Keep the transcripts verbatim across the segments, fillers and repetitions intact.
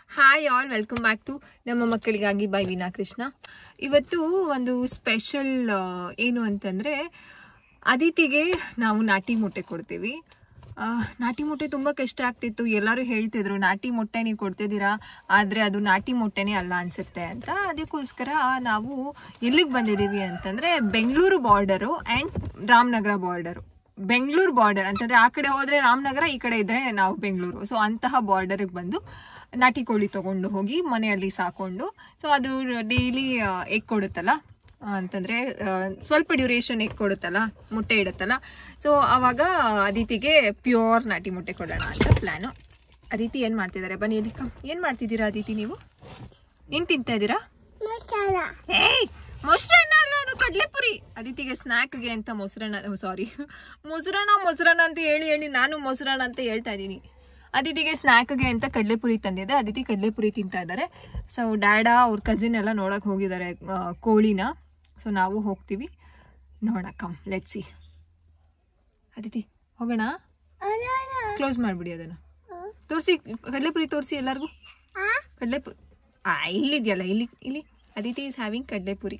Hi all, welcome back to ನಮ್ಮ ಮಕ್ಕಳಿಗಾಗಿ by Veena Krishna. ಇವತ್ತು ಒಂದು ಸ್ಪೆಷಲ್ ಏನು ಅಂತಂದರೆ, ಅದಿತಿಗೆ ನಾವು ನಾಟಿ ಮೊಟ್ಟೆ ಕೊಡ್ತೀವಿ. ನಾಟಿ ಮೊಟ್ಟೆ ತುಂಬ ಕಷ್ಟ ಆಗ್ತಿತ್ತು. ಎಲ್ಲರೂ ಹೇಳ್ತಿದ್ರು ನಾಟಿ ಮೊಟ್ಟೆ ನೀವು ಕೊಡ್ತಿದ್ದೀರಾ, ಆದರೆ ಅದು ನಾಟಿ ಮೊಟ್ಟೆನೇ ಅಲ್ಲ ಅನಿಸುತ್ತೆ ಅಂತ. ಅದಕ್ಕೋಸ್ಕರ ನಾವು ಎಲ್ಲಿಗೆ ಬಂದಿದ್ದೀವಿ ಅಂತಂದರೆ, Bengaluru border and Ramanagara border. Bengaluru border ಅಂತಂದರೆ ಆ ಕಡೆ ಹೋದರೆ ರಾಮನಗರ, ಈ ಕಡೆ ಇದ್ದರೆ ನಾವು ಬೆಂಗಳೂರು. ಸೊ ಅಂತಹ ಬಾರ್ಡರಿಗೆ ಬಂದು ನಾಟಿ ಕೋಳಿ ತೊಗೊಂಡು ಹೋಗಿ ಮನೆಯಲ್ಲಿ ಸಾಕೊಂಡು, ಸೊ ಅದು ಡೈಲಿ ಎಗ್ ಕೊಡುತ್ತಲ್ಲ ಅಂತಂದರೆ, ಸ್ವಲ್ಪ ಡ್ಯೂರೇಷನ್ ಎಗ್ ಕೊಡುತ್ತಲ್ಲ, ಮೊಟ್ಟೆ ಇಡುತ್ತಲ್ಲ. ಸೊ ಆವಾಗ ಅದಿತಿಗೆ ಪ್ಯೂರ್ ನಾಟಿ ಮೊಟ್ಟೆ ಕೊಡೋಣ ಅಂತ ಪ್ಲ್ಯಾನು. ಅದಿತಿ ಏನು ಮಾಡ್ತಿದ್ದಾರೆ? ಬನ್ನಿ ಇಲ್ಲಿ ಕಮ್. ಏನು ಮಾಡ್ತಿದ್ದೀರಾ ಅದಿತಿ? ನೀವು ಏನು ತಿಂತಾ ಇದ್ದೀರಾ? ಏಯ್, ಮೊಸರನ್ನ ಅಲ್ಲ, ಅದು ಕಡಲೆಪುರಿ. ಅದಿತಿಗೆ ಸ್ನ್ಯಾಕ್ಗೆ ಅಂತ ಮೊಸರನ್ನ, ಸಾರಿ ಮೊಸರನ್ನ ಮೊಸರನ್ನ ಅಂತ ಹೇಳಿ ಹೇಳಿ ನಾನು ಮೊಸರನ್ನ ಅಂತ ಹೇಳ್ತಾ ಇದ್ದೀನಿ. ಅದಿತಿಗೆ ಸ್ನ್ಯಾಕ್ಗೆ ಅಂತ ಕಡಲೆಪುರಿ ತಂದಿದೆ. ಅದಿತಿ ಕಡಲೆಪುರಿ ತಿಂತಾ ಇದ್ದಾರೆ. ಸೊ ಡ್ಯಾಡ ಅವ್ರ ಕಸಿನ್ ಎಲ್ಲ ನೋಡೋಕೆ ಹೋಗಿದ್ದಾರೆ ಕೋಳಿನ. ಸೊ ನಾವು ಹೋಗ್ತೀವಿ ನೋಡೋಣ. Come, let's see. ಅದಿತಿ ಹೋಗೋಣ. ಕ್ಲೋಸ್ ಮಾಡಿಬಿಡಿ ಅದನ್ನು. ತೋರಿಸಿ ಕಡಲೆಪುರಿ, ತೋರಿಸಿ ಎಲ್ಲರಿಗೂ ಕಡಲೆಪುರಿ. ಆ ಇಲ್ಲಿದೆಯಲ್ಲ, ಇಲ್ಲಿ ಇಲ್ಲಿ ಅದಿತಿ ಈಸ್ ಹ್ಯಾವಿಂಗ್ ಕಡಲೆಪುರಿ.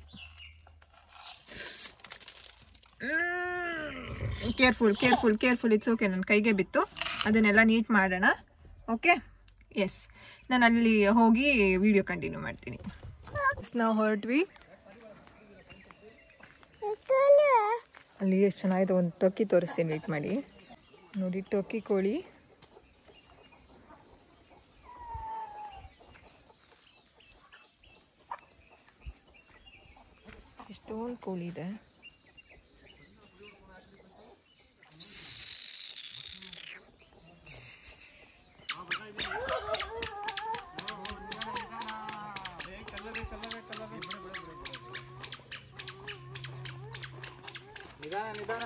Careful careful careful it's okay. ನನ್ನ ಕೈಗೆ ಬಿತ್ತು, ಅದನ್ನೆಲ್ಲ ನೀಟ್ ಮಾಡೋಣ. Okay, yes. ನಾನು ಅಲ್ಲಿ ಹೋಗಿ ವಿಡಿಯೋ ಕಂಟಿನ್ಯೂ ಮಾಡ್ತೀನಿ. ನಾವು ಹೊರಟ್ವಿ. ಅಲ್ಲಿ ಎಷ್ಟು ಚೆನ್ನಾಗಿದೆ, ಒಂದು ಟೊಕ್ಕಿ ತೋರಿಸ್ತೀನಿ, ವೇಟ್ ಮಾಡಿ. ನೋಡಿ, ಟೊಕ್ಕಿ ಕೋಳಿ. ಎಷ್ಟೊಂದು ಕೋಳಿ ಇದೆ. ನಿಧಾನ ನಿಧಾನ.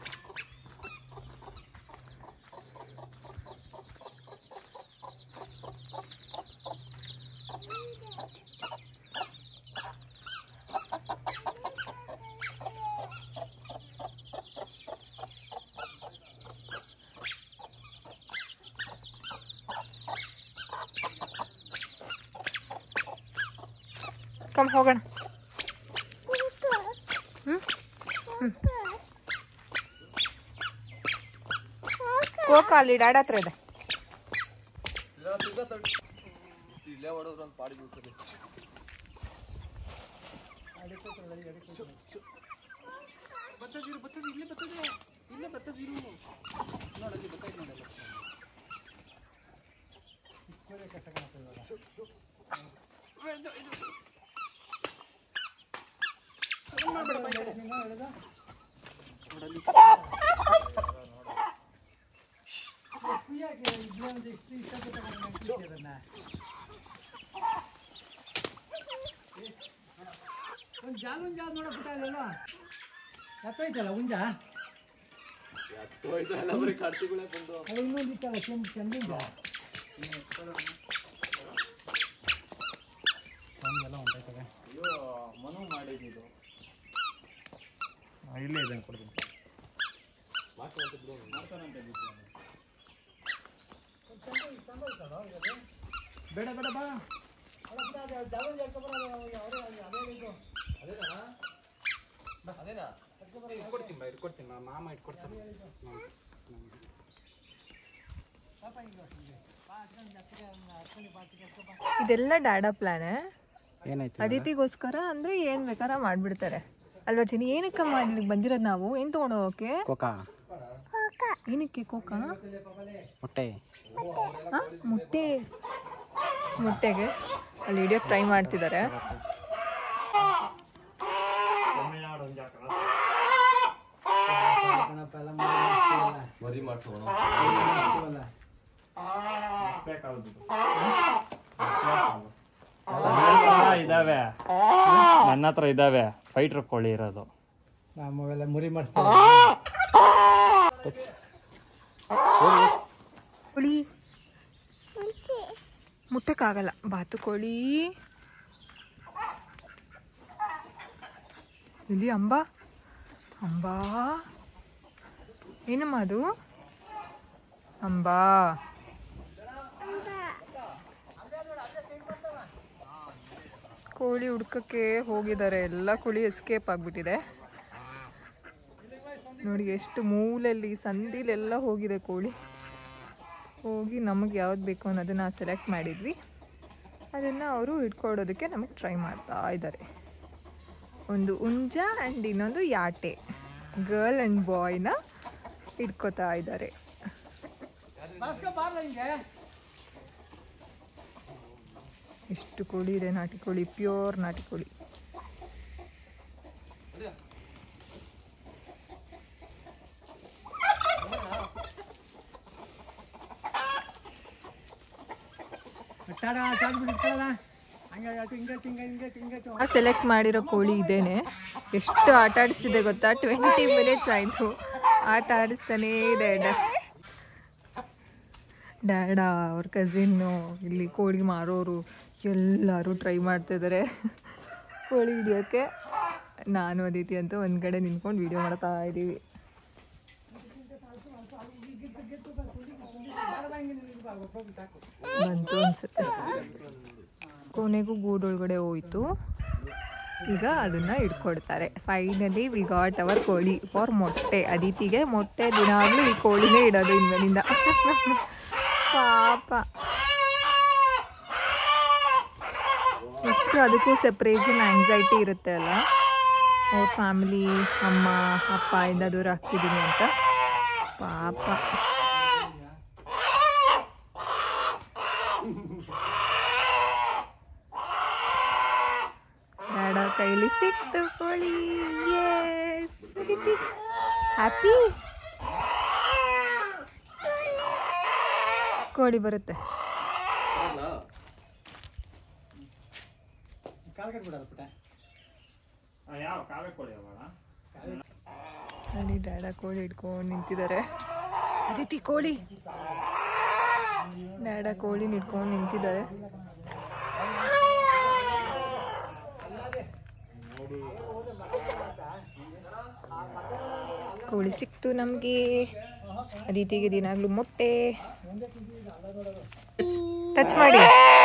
ಕಮ್ ಹೋಗೋಣ. ಕೋಕ ಅಲ್ಲಿ ಡ್ಯಾಡ ಹತ್ರ ಇದೆ. ಜಾಲ ಹುಂಜ ನೋಡಕ್ಬಿಟ್ಟ ಅಲ್ಲ, ಎತ್ತೋಯ್ತಲ್ಲ ಹುಂಜ, ಎತ್ತೋಯ್ತಲ್ಲ ಬರೀ ಕಡ್ತಿಗಳೇ ಬಂದು. ಅದು ಇನ್ನೊಂದು ಇತ್ತಲ್ಲ ಕೆಂಪು ಕೆಂಪುಂಜ, ಎಲ್ಲ ಹೊಂಟಾಯ್ತವೆ. ಅಯ್ಯೋ, ಮನು ಮಾಡಿದ್ದು ಇಲ್ಲೇ ಇದೆ ಕೊಡ್ತೀನಿ. ಬೇಡ ಬೇಡ ಬಾ. ಮಾಮ ಇಟ್ಕೊಡ್ತೀನಿ. ಇದೆಲ್ಲ ಡ್ಯಾಡಾ ಪ್ಲಾನ್. ಏನಾಯ್ತು? ಅದಿತಿಗೋಸ್ಕರ ಅಂದ್ರೆ ಏನ್ ಬೇಕಾರ ಮಾಡ್ಬಿಡ್ತಾರೆ ಅಲ್ವಾ ಚಿನಿ? ಏನಕ್ಕಮ್ಮ ಇಲ್ಲಿಗೆ ಬಂದಿರೋದು ನಾವು? ಏನ್ ತಗೊಂಡೋಗಕ್ಕೆ? ಕೋಕಾ. ಏನಕ್ಕೆ ಕೋಕಾ? ಮೊಟ್ಟೆ. ಮೊಟ್ಟೆ ಮೊಟ್ಟೆಗೆ ಅಲ್ಲಿ ಹಿಡಿಯೋಕೆ ಟ್ರೈ ಮಾಡ್ತಿದ್ದಾರೆ. ಇದಾವೆ ನನ್ನ ಹತ್ರ, ಇದಾವೆ ಫೈಟರ್ ಕೋಳಿ ಇರೋದು. ನಮ್ಮೆಲ್ಲ ಮುರಿ ಮಾಡಿಸ್ತಾರೆ. ಕೋಳಿ ಮುಟ್ಟಕ್ಕಾಗಲ್ಲ. ಬಾತುಕೋಳಿ ಇಲ್ಲಿ. ಅಂಬಾ ಅಂಬಾ ಏನಮ್ಮ ಅದು? ಅಂಬಾ ಕೋಳಿ ಹುಡ್ಕಕ್ಕೆ ಹೋಗಿದ್ದಾರೆ. ಎಲ್ಲ ಕೋಳಿ ಎಸ್ಕೇಪ್ ಆಗಿಬಿಟ್ಟಿದೆ ನೋಡಿ. ಎಷ್ಟು ಮೂಲೆಯಲ್ಲಿ ಸಂದಿಲೆಲ್ಲ ಹೋಗಿದೆ ಕೋಳಿ. ಹೋಗಿ ನಮಗೆ ಯಾವ್ದು ಬೇಕು ಅನ್ನೋದನ್ನು ಸೆಲೆಕ್ಟ್ ಮಾಡಿದ್ವಿ. ಅದನ್ನು ಅವರು ಇಟ್ಕೊಡೋದಕ್ಕೆ ನಮಗೆ ಟ್ರೈ ಮಾಡ್ತಾ ಇದ್ದಾರೆ. ಒಂದು ಹುಂಜ ಆ್ಯಂಡ್ ಇನ್ನೊಂದು ಯಾಟೆ, ಗರ್ಲ್ ಆ್ಯಂಡ್ ಬಾಯ್ನ ಇಟ್ಕೋತಾ ಇದ್ದಾರೆ. ಎಷ್ಟು ಕೋಳಿ ಇದೆ, ನಾಟಿ ಕೋಳಿ, ಪ್ಯೂರ್ ನಾಟಿ ಕೋಳಿ. ಸೆಲೆಕ್ಟ್ ಮಾಡಿರೋ ಕೋಳಿ ಇದೇನೆ. ಎಷ್ಟು ಆಟ ಆಡಿಸ್ತಿದೆ ಗೊತ್ತಾ? ಟ್ವೆಂಟಿ ಮಿನಿಟ್ಸ್ ಆಯಿತು ಆಟ ಆಡಿಸ್ತಾನೇ ಇದೆ. ಡ್ಯಾಡ, ಅವ್ರ ಕಸಿನ್ನು, ಇಲ್ಲಿ ಕೋಳಿ ಮಾರೋರು ಎಲ್ಲರೂ ಟ್ರೈ ಮಾಡ್ತಾಯಿದ್ದಾರೆ ಕೋಳಿ ಹಿಡಿಯೋಕ್ಕೆ. ನಾನು ಅದಿತಿ ಅಂತ ಒಂದು ಕಡೆ ನಿಂತ್ಕೊಂಡು ವೀಡಿಯೋ ಮಾಡ್ತಾ ಇದ್ದೀವಿ. ಬಂತು ಅನ್ಸುತ್ತೆ. ಕೊನೆಗೂ ಗೂಡೊಳಗಡೆ ಹೋಯ್ತು. ಈಗ ಅದನ್ನು ಇಟ್ಕೊಡ್ತಾರೆ. ಫೈನಲಿ ವಿ ಗಾಟ್ ಅವರ್ ಕೋಳಿ ಫಾರ್ ಮೊಟ್ಟೆ. ಅದಿತಿಗೆ ಮೊಟ್ಟೆ ದಿನಾಗಲೂ ಈ ಕೋಳಿನೇ ಇಡೋದು ಇಂದಿನಿಂದ. ಪಾಪ ಎಷ್ಟು ಅದಕ್ಕೂ ಸೆಪ್ರೇಷನ್ ಆಂಗ್ಸೈಟಿ ಇರುತ್ತೆ ಅಲ್ಲ, ಅವ್ರ ಫ್ಯಾಮಿಲಿ, ಅಮ್ಮ ಅಪ್ಪ ಇಂದ ದೂರ ಆಗ್ತಿದ್ದೀನಿ ಅಂತ. ಪಾಪ ಡ್ಯಾಡ ಕೈಲಿ ಸಿಕ್ತು ಕೋಳಿ. Yes, happy. ಕೋಳಿ ಬರುತ್ತೆ. ಅಲ್ಲಿ ಡ್ಯಾಡ ಕೋಳಿ ಇಟ್ಕೊಂಡು ನಿಂತಿದ್ದಾರೆ. ಅದಿತಿ ಕೋಳಿ, ಡ್ಯಾಡ ಕೋಳಿ ಇಟ್ಕೊಂಡು ನಿಂತಿದ್ದಾರೆ. ಕೋಳಿ ಸಿಕ್ತು ನಮಗೆ. ಅದಿತಿಗೆ ದಿನಾಗ್ಲೂ ಮೊಟ್ಟೆ. ಟಚ್ ಮಾಡಿ.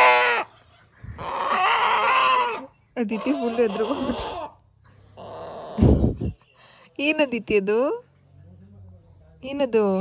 ಅದಿತಿ ಫುಲ್ ಎದ್ರು. ಏನದಿತಿ ಅದು? ಏನದು?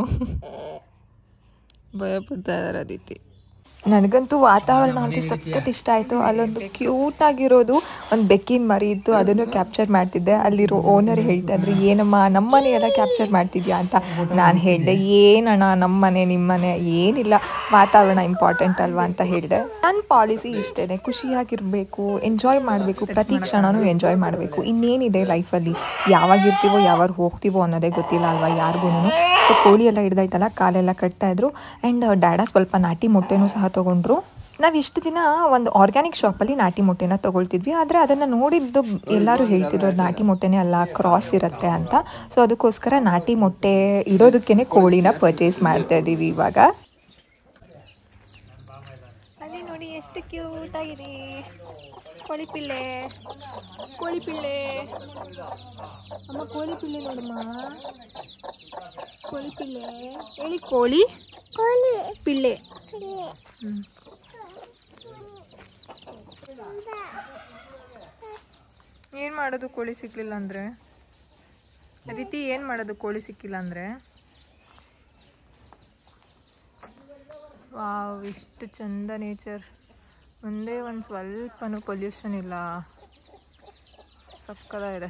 ಭಯ ಪಡ್ತಾ ಇದ್ದಾರೆ ಅದಿತಿ. ನನಗಂತೂ ವಾತಾವರಣ ಅಂತೂ ಸಖತ್ ಇಷ್ಟ ಆಯಿತು. ಅಲ್ಲೊಂದು ಕ್ಯೂಟಾಗಿರೋದು ಒಂದು ಬೆಕ್ಕಿನ ಮರಿ ಇತ್ತು, ಅದನ್ನು ಕ್ಯಾಪ್ಚರ್ ಮಾಡ್ತಿದ್ದೆ. ಅಲ್ಲಿರೋ ಓನರ್ ಹೇಳ್ತಾ ಇದ್ರು, ಏನಮ್ಮ ನಮ್ಮನೆ ಎಲ್ಲ ಕ್ಯಾಪ್ಚರ್ ಮಾಡ್ತಿದ್ಯಾ ಅಂತ. ನಾನು ಹೇಳಿದೆ, ಏನಣ್ಣ ನಮ್ಮನೆ ನಿಮ್ಮನೆ ಏನಿಲ್ಲ, ವಾತಾವರಣ ಇಂಪಾರ್ಟೆಂಟ್ ಅಲ್ವಾ ಅಂತ ಹೇಳಿದೆ. ನನ್ನ ಪಾಲಿಸಿ ಇಷ್ಟೇ, ಖುಷಿಯಾಗಿರಬೇಕು, ಎಂಜಾಯ್ ಮಾಡಬೇಕು, ಪ್ರತಿ ಕ್ಷಣನೂ ಎಂಜಾಯ್ ಮಾಡಬೇಕು. ಇನ್ನೇನಿದೆ ಲೈಫಲ್ಲಿ, ಯಾವಾಗಿರ್ತೀವೋ ಯಾವಾಗ ಹೋಗ್ತೀವೋ ಅನ್ನೋದೇ ಗೊತ್ತಿಲ್ಲ ಅಲ್ವಾ ಯಾರಿಗೂ. ಸೊ ಕೋಳಿ ಎಲ್ಲ ಹಿಡ್ದಾಯ್ತಲ್ಲ, ಕಾಲೆಲ್ಲ ಕಟ್ತಾಯಿದ್ರು. ಆ್ಯಂಡ್ ಡ್ಯಾಡ ಸ್ವಲ್ಪ ನಾಟಿ ಮೊಟ್ಟೆನೂ ಸಹ ತೊಗೊಂಡ್ರು. ನಾವು ಇಷ್ಟು ದಿನ ಒಂದು ಆರ್ಗ್ಯಾನಿಕ್ ಶಾಪಲ್ಲಿ ನಾಟಿ ಮೊಟ್ಟೆನ ತೊಗೊಳ್ತಿದ್ವಿ, ಆದರೆ ಅದನ್ನು ನೋಡಿದ್ದು ಎಲ್ಲರೂ ಹೇಳ್ತಿದ್ರು ಅದು ನಾಟಿ ಮೊಟ್ಟೆನೇ ಅಲ್ಲ, ಕ್ರಾಸ್ ಇರುತ್ತೆ ಅಂತ. ಸೊ ಅದಕ್ಕೋಸ್ಕರ ನಾಟಿ ಮೊಟ್ಟೆ ಇಡೋದಕ್ಕೇ ಕೋಳಿನ ಪರ್ಚೇಸ್ ಮಾಡ್ತಾ ಇದ್ದೀವಿ ಇವಾಗ. ಅಲ್ಲಿ ನೋಡಿ ಎಷ್ಟು ಕ್ಯೂಟ್ ಆಗಿದೆ ಕೋಳಿ ಪಿಳ್ಳೆ. ಕೋಳಿ ಪಿಳ್ಳೆ ಅಮ್ಮ, ಕೋಳಿ ಪಿಳ್ಳೆ ನೋಡಮ್ಮ, ಕೋಳಿ ಪಿಳ್ಳೆ. ಹೇಳಿ ಕೋಳಿ ಕೋಳಿ ಪಿಳ್ಳೆ. ಹ್ಞೂ ಏನು ಮಾಡೋದು ಕೋಳಿ ಸಿಕ್ಕಲಿಲ್ಲ ಅಂದರೆ? ಅದಿತಿ ಏನು ಮಾಡೋದು ಕೋಳಿ ಸಿಕ್ಕಿಲ್ಲ ಅಂದರೆ? ವಾವ್, ಇಷ್ಟು ಚಂದ ನೇಚರ್. ಒಂದೇ ಒಂದು ಸ್ವಲ್ಪನೂ ಪೊಲ್ಯೂಷನ್ ಇಲ್ಲ, ಸಕ್ಕತ್ತಾಗಿದೆ.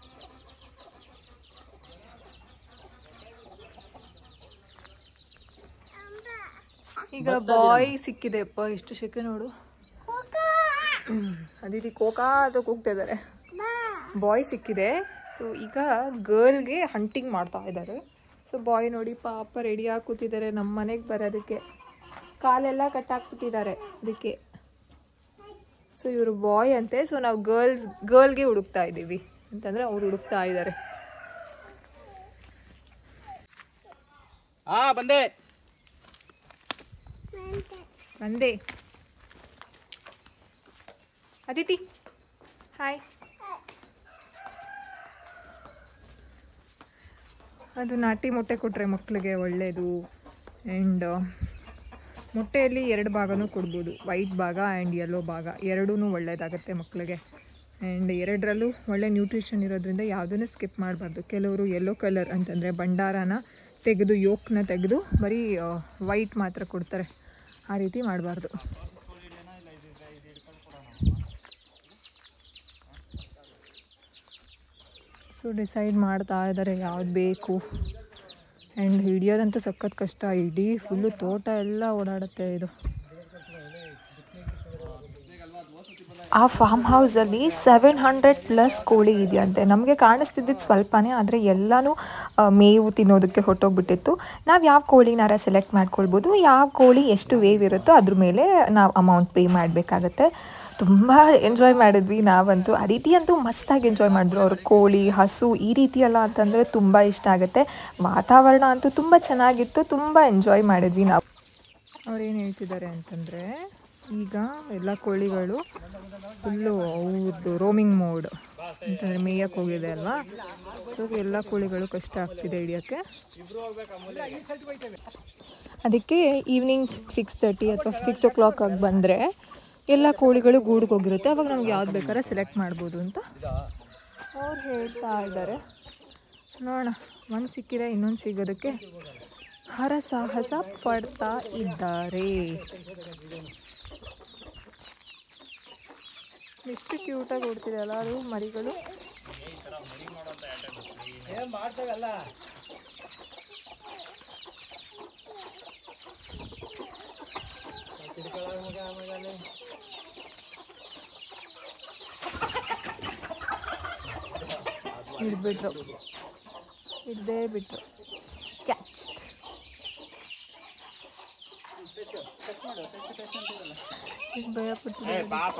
ಈಗ ಬಾಯ್ ಸಿಕ್ಕಿದೆ ಅಪ್ಪ, ಎಷ್ಟು ಶೆಕೆ ನೋಡು. ಅದಿತಿ ಕೋಕಾ ಅಂತ ಕೂಗ್ತಾ ಇದ್ದಾರೆ. ಬಾಯ್ ಸಿಕ್ಕಿದೆ. ಸೊ ಈಗ ಗರ್ಲ್ಗೆ ಹಂಟಿಂಗ್ ಮಾಡ್ತಾ ಇದ್ದಾರೆ. ಸೊ ಬಾಯ್ ನೋಡಿ ಪಾಪ ರೆಡಿಯಾಗಿ ಕೂತಿದ್ದಾರೆ ನಮ್ಮ ಮನೆಗೆ ಬರೋದಕ್ಕೆ. ಕಾಲೆಲ್ಲ ಕಟ್ಟಾಕ್ಬಿಟ್ಟಿದ್ದಾರೆ ಅದಕ್ಕೆ. ಸೊ ಇವರು ಬಾಯ್ ಅಂತೆ. ಸೊ ನಾವು ಗರ್ಲ್ಸ್ ಗರ್ಲ್ಗೆ ಹುಡುಕ್ತಾ ಇದ್ದೀವಿ ಅಂತಂದರೆ ಅವ್ರು ಹುಡುಕ್ತಾ ಇದ್ದಾರೆ. ಹಾ ಬಂದೆ ಬಂದೆ ಅದಿತಿ ಹಾಯ್. ಅದು ನಾಟಿ ಮೊಟ್ಟೆ ಕೊಟ್ಟರೆ ಮಕ್ಕಳಿಗೆ ಒಳ್ಳೆಯದು. ಆ್ಯಂಡ್ ಮೊಟ್ಟೆಯಲ್ಲಿ ಎರಡು ಭಾಗನೂ ಕೊಡ್ಬೋದು, ವೈಟ್ ಭಾಗ ಆ್ಯಂಡ್ ಯೆಲ್ಲೋ ಭಾಗ ಎರಡೂ ಒಳ್ಳೆಯದಾಗುತ್ತೆ ಮಕ್ಕಳಿಗೆ. ಆ್ಯಂಡ್ ಎರಡರಲ್ಲೂ ಒಳ್ಳೆ ನ್ಯೂಟ್ರಿಷನ್ ಇರೋದ್ರಿಂದ ಯಾವುದನ್ನು ಸ್ಕಿಪ್ ಮಾಡಬಾರ್ದು. ಕೆಲವರು ಯೆಲ್ಲೋ ಕಲರ್ ಅಂತಂದರೆ ಭಂಡಾರನ ತೆಗೆದು ಯೋಕ್ನ ತೆಗೆದು ಬರೀ ವೈಟ್ ಮಾತ್ರ ಕೊಡ್ತಾರೆ, ಆ ರೀತಿ ಮಾಡಬಾರ್ದು. ಸೊ ಡಿಸೈಡ್ ಮಾಡ್ತಾ ಇದ್ದಾರೆ ಯಾವ್ದು ಬೇಕು. ಆ್ಯಂಡ್ ಹಿಡಿಯೋದಂತೂ ಸಖತ್ ಕಷ್ಟ, ಇಡೀ ಫುಲ್ಲು ತೋಟ ಎಲ್ಲ ಓಡಾಡುತ್ತೆ ಇದು. ಆ ಫಾರ್ಮ್ ಹೌಸಲ್ಲಿ ಸೆವೆನ್ ಹಂಡ್ರೆಡ್ ಪ್ಲಸ್ ಕೋಳಿ ಇದೆಯಂತೆ. ನಮಗೆ ಕಾಣಿಸ್ತಿದ್ದಿದ್ದು ಸ್ವಲ್ಪನೇ, ಆದರೆ ಎಲ್ಲನೂ ಮೇವು ತಿನ್ನೋದಕ್ಕೆ ಹೊಟ್ಟೋಗ್ಬಿಟ್ಟಿತ್ತು. ನಾವು ಯಾವ ಕೋಳಿನಾರ ಸೆಲೆಕ್ಟ್ ಮಾಡ್ಕೊಳ್ಬೋದು, ಯಾವ ಕೋಳಿ ಎಷ್ಟು ವೇವ್ ಇರುತ್ತೋ ಅದ್ರ ಮೇಲೆ ನಾವು ಅಮೌಂಟ್ ಪೇ ಮಾಡಬೇಕಾಗತ್ತೆ. ತುಂಬ ಎಂಜಾಯ್ ಮಾಡಿದ್ವಿ ನಾವಂತೂ. ಅದಿತಿ ಅಂತೂ ಮಸ್ತಾಗಿ ಎಂಜಾಯ್ ಮಾಡಿದ್ರು. ಅವರು ಕೋಳಿ, ಹಸು ಈ ರೀತಿ ಎಲ್ಲ ಅಂತಂದರೆ ತುಂಬ ಇಷ್ಟ ಆಗುತ್ತೆ. ವಾತಾವರಣ ಅಂತೂ ತುಂಬ ಚೆನ್ನಾಗಿತ್ತು, ತುಂಬ ಎಂಜಾಯ್ ಮಾಡಿದ್ವಿ ನಾವು. ಅವ್ರೇನು ಹೇಳ್ತಿದ್ದಾರೆ ಅಂತಂದರೆ, ಈಗ ಎಲ್ಲ ಕೋಳಿಗಳು ಫುಲ್ಲು ಅವ್ರದ್ದು ರೋಮಿಂಗ್ ಮೋಡ್ ಅಂತಂದರೆ ಮೇಯಕ್ಕೆ ಹೋಗಿದೆ ಅಲ್ವಾ, ಸೊ ಎಲ್ಲ ಕೋಳಿಗಳು ಕಷ್ಟ ಆಗ್ತಿದೆ ಹಿಡಿಯೋಕ್ಕೆ. ಅದಕ್ಕೆ ಈವ್ನಿಂಗ್ ಸಿಕ್ಸ್ ತರ್ಟಿ ಅಥವಾ ಸಿಕ್ಸ್ ಓ ಕ್ಲಾಕ್ ಆಗಿ ಬಂದರೆ ಎಲ್ಲ ಕೋಳಿಗಳು ಗೂಡಿಗೆ ಹೋಗಿರುತ್ತೆ. ಅವಾಗ ನಮ್ಗೆ ಯಾವ್ದು ಬೇಕಾದ್ರೆ ಸೆಲೆಕ್ಟ್ ಮಾಡ್ಬೋದು ಅಂತ ಅವ್ರು ಹೇಳ್ತಾ ಇದ್ದಾರೆ. ನೋಡೋಣ, ಒಂದು ಸಿಕ್ಕಿದೆ ಇನ್ನೊಂದು ಸಿಗೋದಕ್ಕೆ ಹರಸಾಹಸ ಪಡ್ತಾ ಇದ್ದಾರೆ. ಎಷ್ಟು ಕ್ಯೂಟಾಗಿ ಓಡ್ತಿದೆ ಅಲ್ಲ ಅದು ಮರಿಗಳು. ಹಿಡ್ಬಿಟ್ರು, ಹಿಡ್ದೇ ಬಿಟ್ರು. ಕ್ಯಾಚ್ಡ್. ಭಯ ಪಡ್ತಿದೆ.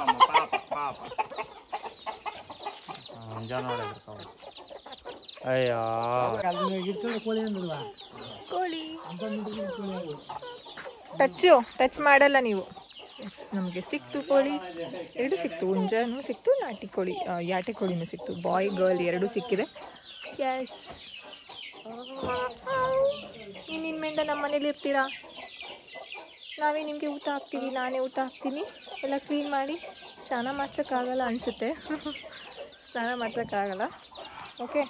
ಕೋಳಿ ಟಚ್ಚು ಟಚ್ ಮಾಡಲ್ಲ ನೀವು. ಎಸ್, ನಮಗೆ ಸಿಕ್ತು ಕೋಳಿ, ಎರಡು ಸಿಕ್ತು. ಹುಂಜನೂ ಸಿಕ್ತು, ನಾಟಿ ಕೋಳಿ ಯಾಟೆ ಕೋಳಿನೂ ಸಿಕ್ತು. ಬಾಯ್ ಗರ್ಲ್ ಎರಡೂ ಸಿಕ್ಕಿದೆ. ಎಸ್, ನೀವು ನಿನ್ನಿಂದ ನಮ್ಮ ಮನೇಲಿ ಇರ್ತೀರಾ, ನಾವೇ ನಿಮಗೆ ಊಟ ಹಾಕ್ತೀವಿ, ನಾನೇ ಊಟ ಹಾಕ್ತೀನಿ. ಎಲ್ಲ ಕ್ಲೀನ್ ಮಾಡಿ ಸ್ನಾನ ಮಾಡ್ಸೋಕ್ಕಾಗಲ್ಲ ಅನಿಸುತ್ತೆ, ಸ್ನಾನ ಮಾಡ್ಸೋಕ್ಕಾಗಲ್ಲ. ಓಕೆ,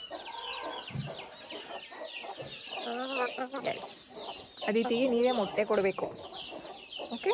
ಎಸ್, ಅದಿತಿಗೆ ನೀವೇ ಮೊಟ್ಟೆ ಕೊಡಬೇಕು. ಓಕೆ,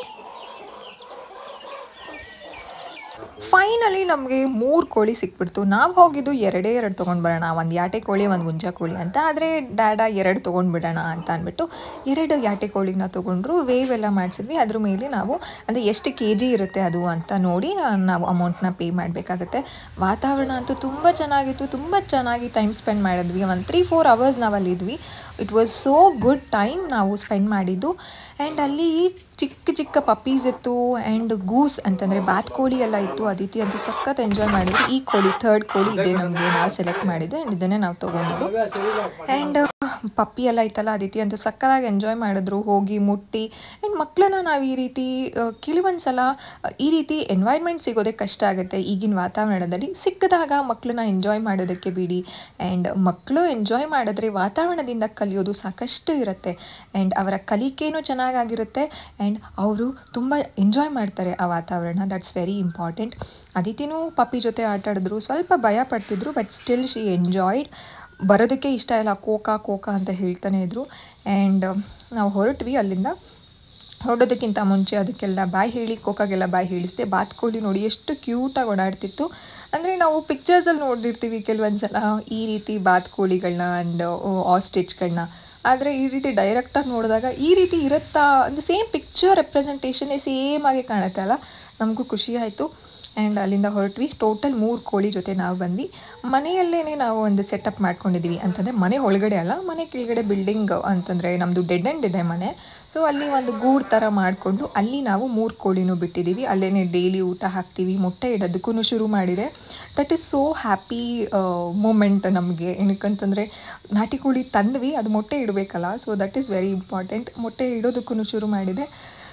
ಫೈನಲಿ ನಮಗೆ ಮೂರು ಕೋಳಿ ಸಿಕ್ಬಿಡ್ತು. ನಾವು ಹೋಗಿದ್ದು ಎರಡೇ ಎರಡು ತೊಗೊಂಡು ಬರೋಣ, ಒಂದು ಯಾಟೆ ಕೋಳಿ ಒಂದು ಹುಂಜ ಕೋಳಿ ಅಂತ. ಆದರೆ ಡ್ಯಾಡ ಎರಡು ತೊಗೊಂಡು ಬಿಡೋಣ ಅಂತ ಅಂದ್ಬಿಟ್ಟು ಎರಡು ಯಾಟೆ ಕೋಳಿನ ತೊಗೊಂಡ್ರು. ವೇವ್ ಎಲ್ಲ ಮಾಡಿಸಿದ್ವಿ. ಅದ್ರ ಮೇಲೆ ನಾವು ಅಂದರೆ ಎಷ್ಟು ಕೆ ಜಿ ಇರುತ್ತೆ ಅದು ಅಂತ ನೋಡಿ ನಾವು ಅಮೌಂಟ್ನ ಪೇ ಮಾಡಬೇಕಾಗತ್ತೆ. ವಾತಾವರಣ ಅಂತೂ ತುಂಬ ಚೆನ್ನಾಗಿತ್ತು, ತುಂಬ ಚೆನ್ನಾಗಿ ಟೈಮ್ ಸ್ಪೆಂಡ್ ಮಾಡಿದ್ವಿ. ಒಂದು ತ್ರೀ ಫೋರ್ ಅವರ್ಸ್ ನಾವು ಅಲ್ಲಿದ್ವಿ. It was so good time ನಾವು ಸ್ಪೆಂಡ್ ಮಾಡಿದ್ದು. ಆ್ಯಂಡ್ ಅಲ್ಲಿ ಚಿಕ್ಕ ಚಿಕ್ಕ ಪಪ್ಪೀಸ್ ಇತ್ತು ಆ್ಯಂಡ್ ಗೂಸ್ ಅಂತಂದರೆ ಬಾತ್ಕೋಳಿ ಎಲ್ಲ ಇತ್ತು. ಅದಿತಿ ಅಂತೂ ಸಖತ್ ಎಂಜಾಯ್ ಮಾಡಿದ್ವಿ. ಈ ಕೋಳಿ ಥರ್ಡ್ ಕೋಳಿ ಇದೆ ನಮಗೆ, ನಾವು ಸೆಲೆಕ್ಟ್ ಮಾಡಿದ್ದು ಆ್ಯಂಡ್ ಇದನ್ನೇ ನಾವು ತೊಗೊಂಡು. ಆ್ಯಂಡ್ ಪಪ್ಪಿ ಎಲ್ಲ ಇತ್ತಲ್ಲ, ಅದಿತಿ ಅಂತೂ ಸಕ್ಕತ್ತಾಗಿ ಎಂಜಾಯ್ ಮಾಡಿದ್ರು, ಹೋಗಿ ಮುಟ್ಟಿ. ಆ್ಯಂಡ್ ಮಕ್ಕಳನ್ನ ನಾವು ಈ ರೀತಿ ಕೆಲವೊಂದು ಸಲ ಈ ರೀತಿ ಎನ್ವೈರ್ಮೆಂಟ್ ಸಿಗೋದೇ ಕಷ್ಟ ಆಗುತ್ತೆ ಈಗಿನ ವಾತಾವರಣದಲ್ಲಿ. ಸಿಕ್ಕಿದಾಗ ಮಕ್ಕಳನ್ನ ಎಂಜಾಯ್ ಮಾಡೋದಕ್ಕೆ ಬಿಡಿ. ಆ್ಯಂಡ್ ಮಕ್ಕಳು ಎಂಜಾಯ್ ಮಾಡಿದ್ರೆ ವಾತಾವರಣದಿಂದ ಕಲಿಯೋದು ಸಾಕಷ್ಟು ಇರುತ್ತೆ. ಆ್ಯಂಡ್ ಅವರ ಕಲಿಕೆಯೂ ಚೆನ್ನಾಗಾಗಿರುತ್ತೆ ಆ್ಯಂಡ್ ಅವರು ತುಂಬ ಎಂಜಾಯ್ ಮಾಡ್ತಾರೆ ಆ ವಾತಾವರಣ. That's very important. ಅದಿತಿನೂ ಪಪ್ಪಿ ಜೊತೆ ಆಟ ಆಡಿದ್ರು, ಸ್ವಲ್ಪ ಭಯ ಪಡ್ತಿದ್ರು, ಬಟ್ ಸ್ಟಿಲ್ ಶಿ ಎಂಜಾಯ್ಡ್. ಬರೋದಕ್ಕೆ ಇಷ್ಟ ಇಲ್ಲ, ಕೋಕಾ ಕೋಕಾ ಅಂತ ಹೇಳ್ತಾನೆ ಇದ್ರು. ಆ್ಯಂಡ್ ನಾವು ಹೊರಟ್ವಿ ಅಲ್ಲಿಂದ. ಹೊರಡೋದಕ್ಕಿಂತ ಮುಂಚೆ ಅದಕ್ಕೆಲ್ಲ ಬಾಯ್ ಹೇಳಿ, ಕೋಕಾಗೆಲ್ಲ ಬಾಯ್ ಹೇಳಿಸ್ದೆ. ಬಾತ್ಕೋಳಿ ನೋಡಿ ಎಷ್ಟು ಕ್ಯೂಟಾಗಿ ಓಡಾಡ್ತಿತ್ತು. ಅಂದರೆ ನಾವು ಪಿಕ್ಚರ್ಸಲ್ಲಿ ನೋಡಿರ್ತೀವಿ ಕೆಲವೊಂದು ಸಲ ಈ ರೀತಿ ಬಾತ್ಕೋಳಿಗಳನ್ನ ಆ್ಯಂಡ್ ಆಸ್ಟ್ರಿಚ್ಗಳನ್ನ, ಆದರೆ ಈ ರೀತಿ ಡೈರೆಕ್ಟಾಗಿ ನೋಡಿದಾಗ ಈ ರೀತಿ ಇರುತ್ತಾ ಅಂದರೆ ಸೇಮ್ ಪಿಕ್ಚರ್ ರೆಪ್ರೆಸೆಂಟೇಷನ್ನೇ ಸೇಮ್ ಆಗಿ ಕಾಣುತ್ತೆ ಅಲ್ಲ. ನಮಗೂ ಖುಷಿ ಆಯಿತು. ಆ್ಯಂಡ್ ಅಲ್ಲಿಂದ ಹೊರಟ್ವಿ. ಟೋಟಲ್ ಮೂರು ಕೋಳಿ ಜೊತೆ ನಾವು ಬಂದ್ವಿ. ಮನೆಯಲ್ಲೇ ನಾವು ಒಂದು ಸೆಟಪ್ ಮಾಡ್ಕೊಂಡಿದ್ದೀವಿ ಅಂತಂದರೆ, ಮನೆ ಒಳಗಡೆ ಅಲ್ಲ, ಮನೆ ಕೆಳಗಡೆ ಬಿಲ್ಡಿಂಗ್ ಅಂತಂದರೆ ನಮ್ಮದು ಡೆಡ್ ಎಂಡ್ ಇದೆ ಮನೆ. ಸೊ ಅಲ್ಲಿ ಒಂದು ಗೂಡು ಥರ ಮಾಡಿಕೊಂಡು ಅಲ್ಲಿ ನಾವು ಮೂರು ಕೋಳಿನೂ ಬಿಟ್ಟಿದ್ದೀವಿ. ಅಲ್ಲೇ ಡೈಲಿ ಊಟ ಹಾಕ್ತೀವಿ. ಮೊಟ್ಟೆ ಇಡೋದಕ್ಕೂ ಶುರು ಮಾಡಿದೆ. That is so happy moment ನಮಗೆ. ಏನಕ್ಕಂತಂದರೆ ನಾಟಿ ಕೋಳಿ ತಂದ್ವಿ, ಅದು ಮೊಟ್ಟೆ ಇಡಬೇಕಲ್ಲ, so that is very important. ಮೊಟ್ಟೆ ಇಡೋದಕ್ಕೂ ಶುರು ಮಾಡಿದೆ.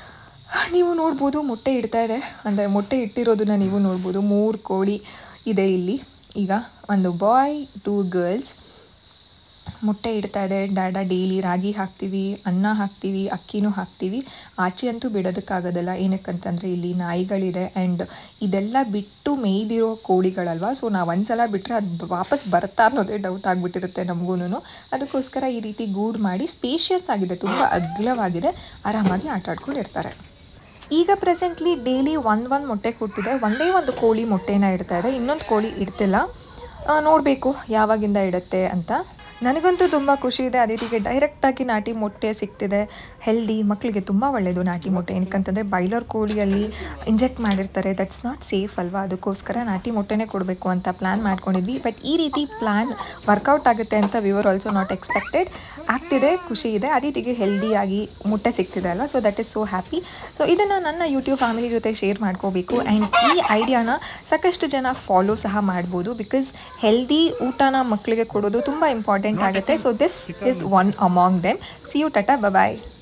ನೀವು ನೋಡ್ಬೋದು ಮೊಟ್ಟೆ ಇಡ್ತಾ ಇದೆ, ಅಂದರೆ ಮೊಟ್ಟೆ ಇಟ್ಟಿರೋದನ್ನ ನೀವು ನೋಡ್ಬೋದು. ಮೂರು ಕೋಳಿ ಇದೆ ಇಲ್ಲಿ. ಈಗ ಒಂದು ಬಾಯ್, ಟೂ ಗರ್ಲ್ಸ್. ಮೊಟ್ಟೆ ಇಡ್ತಾ ಇದೆ. ಡ್ಯಾಡ ಡೈಲಿ ರಾಗಿ ಹಾಕ್ತೀವಿ, ಅನ್ನ ಹಾಕ್ತೀವಿ, ಅಕ್ಕಿನೂ ಹಾಕ್ತೀವಿ. ಆಚೆ ಅಂತೂ ಬಿಡೋದಕ್ಕಾಗೋದಿಲ್ಲ. ಏನಕ್ಕಂತಂದರೆ ಇಲ್ಲಿ ನಾಯಿಗಳಿದೆ ಆ್ಯಂಡ್ ಇದೆಲ್ಲ ಬಿಟ್ಟು ಮೇಯ್ದಿರೋ ಕೋಳಿಗಳಲ್ವ. ಸೊ ನಾವು ಒಂದ್ಸಲ ಬಿಟ್ಟರೆ ಅದು ವಾಪಸ್ ಬರ್ತಾ ಅನ್ನೋದೇ ಡೌಟ್ ಆಗಿಬಿಟ್ಟಿರುತ್ತೆ ನಮಗೂ. ಅದಕ್ಕೋಸ್ಕರ ಈ ರೀತಿ ಗೂಡು ಮಾಡಿ ಸ್ಪೇಷಿಯಸ್ ಆಗಿದೆ, ತುಂಬ ಅಗಲವಾಗಿದೆ, ಆರಾಮಾಗಿ ಆಟ ಆಡ್ಕೊಂಡಿರ್ತಾರೆ. ಈಗ ಪ್ರೆಸೆಂಟ್ಲಿ ಡೈಲಿ ಒಂದು ಒಂದು ಮೊಟ್ಟೆ ಕೊಡ್ತಿದೆ. ಒಂದೇ ಒಂದು ಕೋಳಿ ಮೊಟ್ಟೆನ ಇಡ್ತಾ ಇದೆ, ಇನ್ನೊಂದು ಕೋಳಿ ಇಡ್ತಿಲ್ಲ. ನೋಡಬೇಕು ಯಾವಾಗಿಂದ ಇಡುತ್ತೆ ಅಂತ. ನನಗಂತೂ ತುಂಬ ಖುಷಿ ಇದೆ. ಅದಿತಿಗೆ ಡೈರೆಕ್ಟಾಗಿ ನಾಟಿ ಮೊಟ್ಟೆ ಸಿಗ್ತಿದೆ. ಹೆಲ್ದಿ, ಮಕ್ಕಳಿಗೆ ತುಂಬ ಒಳ್ಳೆಯದು ನಾಟಿ ಮೊಟ್ಟೆ. ಏನಕ್ಕಂತಂದರೆ ಬಾಯ್ಲರ್ ಕೋಳಿಯಲ್ಲಿ ಇಂಜೆಕ್ಟ್ ಮಾಡಿರ್ತಾರೆ, ದಟ್ಸ್ ನಾಟ್ ಸೇಫ್ ಅಲ್ವಾ. ಅದಕ್ಕೋಸ್ಕರ ನಾಟಿ ಮೊಟ್ಟೆನೇ ಕೊಡಬೇಕು ಅಂತ ಪ್ಲ್ಯಾನ್ ಮಾಡ್ಕೊಂಡಿದ್ವಿ. ಬಟ್ ಈ ರೀತಿ ಪ್ಲ್ಯಾನ್ ವರ್ಕೌಟ್ ಆಗುತ್ತೆ ಅಂತ we were also not expected. ಆಗ್ತಿದೆ, ಖುಷಿ ಇದೆ. ಅದಿತಿಗೆ ಹೆಲ್ದಿಯಾಗಿ ಮೊಟ್ಟೆ ಸಿಗ್ತಿದೆ ಅಲ್ಲ, so that is so happy. So ಇದನ್ನು ನನ್ನ ಯೂಟ್ಯೂಬ್ ಫ್ಯಾಮಿಲಿ ಜೊತೆ ಶೇರ್ ಮಾಡ್ಕೋಬೇಕು. ಆ್ಯಂಡ್ ಈ ಐಡಿಯಾನ ಸಾಕಷ್ಟು ಜನ ಫಾಲೋ ಸಹ ಮಾಡ್ಬೋದು. ಬಿಕಾಸ್ ಹೆಲ್ದಿ ಊಟನ ಮಕ್ಕಳಿಗೆ ಕೊಡೋದು ತುಂಬ ಇಂಪಾರ್ಟೆಂಟ್ ಆಗುತ್ತೆ. So this is one among them. See you, ಟಾಟಾ, ಬಾಯ್.